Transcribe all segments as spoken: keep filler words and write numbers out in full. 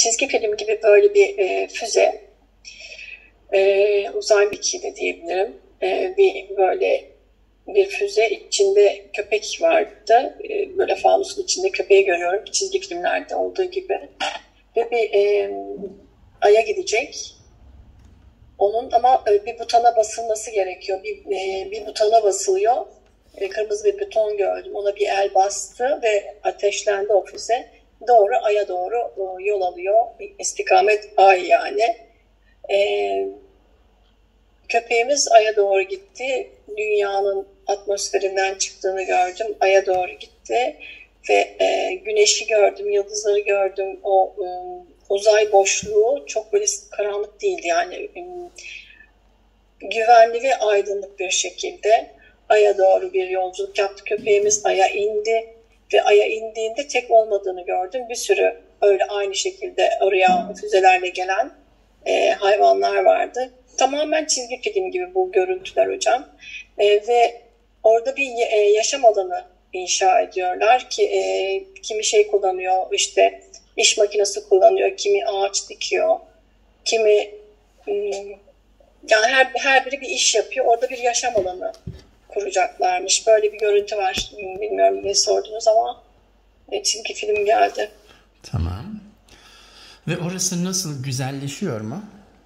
çizgi film gibi böyle bir e, füze, e, uzay mekiği de diyebilirim. E, bir böyle bir füze, içinde köpek vardı. E, böyle fanusun içinde köpeği görüyorum, çizgi filmlerde olduğu gibi. Ve bir e, Ay'a gidecek. Onun ama e, bir butona basılması gerekiyor. Bir, e, bir butona basılıyor. E, kırmızı bir buton gördüm. Ona bir el bastı ve ateşlendi o füze. Doğru Ay'a doğru e, yol alıyor. İstikamet Ay yani. E, köpeğimiz Ay'a doğru gitti. Dünyanın atmosferinden çıktığını gördüm. Ay'a doğru gitti. Ve e, güneşi gördüm, yıldızları gördüm. O e, uzay boşluğu çok böyle karanlık değildi. Yani e, güvenli ve aydınlık bir şekilde Ay'a doğru bir yolculuk yaptı. Köpeğimiz Ay'a indi ve Ay'a indiğinde tek olmadığını gördüm. Bir sürü öyle aynı şekilde oraya füzelerle gelen e, hayvanlar vardı. Tamamen çizgi film gibi bu görüntüler hocam. E, ve orada bir e, yaşam alanı inşa ediyorlar ki e, kimi şey kullanıyor, işte iş makinesi kullanıyor, kimi ağaç dikiyor, kimi yani her, her biri bir iş yapıyor. Orada bir yaşam alanı kuracaklarmış. Böyle bir görüntü var. Bilmiyorum ne sordunuz ama çizgi film geldi. Tamam. Ve orası nasıl, güzelleşiyor mu?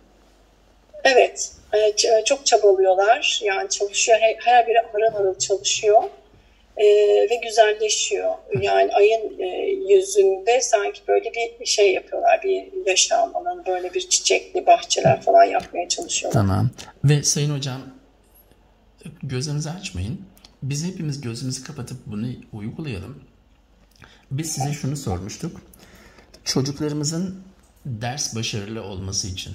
Evet. Çok çabalıyorlar. Yani çalışıyor. Her biri harıl harıl çalışıyor. Ee, ve güzelleşiyor. Yani Ay'ın e, yüzünde sanki böyle bir şey yapıyorlar. Bir yaşam alanı, böyle bir çiçekli bahçeler falan yapmaya çalışıyorlar. Tamam. Ve Sayın Hocam, gözünüzü açmayın. Biz hepimiz gözümüzü kapatıp bunu uygulayalım. Biz size şunu sormuştuk. Çocuklarımızın ders başarılı olması için,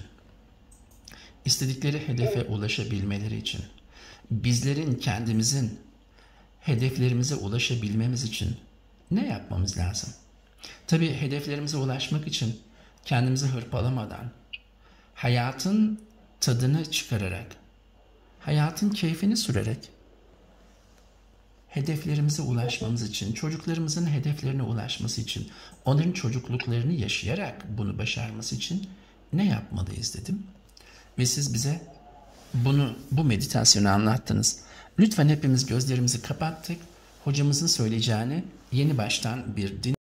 istedikleri hedefe ulaşabilmeleri için, bizlerin kendimizin hedeflerimize ulaşabilmemiz için ne yapmamız lazım? Tabii hedeflerimize ulaşmak için kendimizi hırpalamadan, hayatın tadını çıkararak, hayatın keyfini sürerek, hedeflerimize ulaşmamız için, çocuklarımızın hedeflerine ulaşması için, onların çocukluklarını yaşayarak bunu başarması için ne yapmalıyız dedim. Ve siz bize bunu, bu meditasyonu anlattınız. Lütfen hepimiz gözlerimizi kapattık. Hocamızın söyleyeceğini yeni baştan bir din